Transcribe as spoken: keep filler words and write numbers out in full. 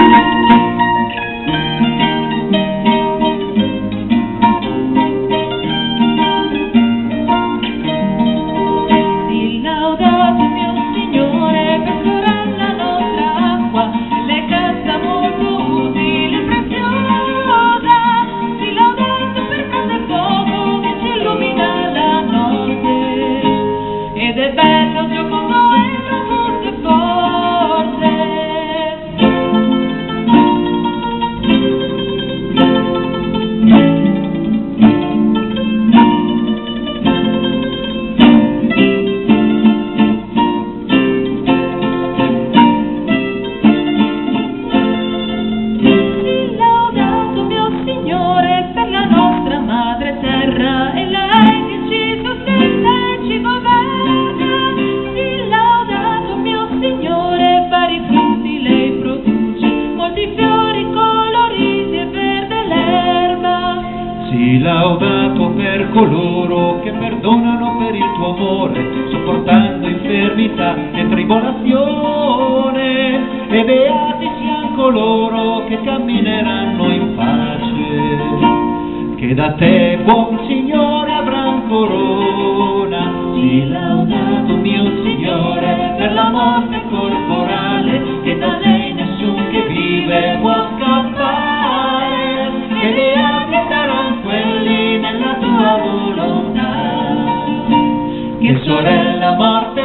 Sii laudato per coloro che perdonano per il tuo amore, sopportando infermità e tribolazione, e beati siano coloro che cammineranno in pace, che da te, buon Signore, avran corona. Sii laudato, mio Signore, per la morte corporale, che da lei nessun che vive può scappare, e beati saranno quelli nella tua volontà, che sorella morte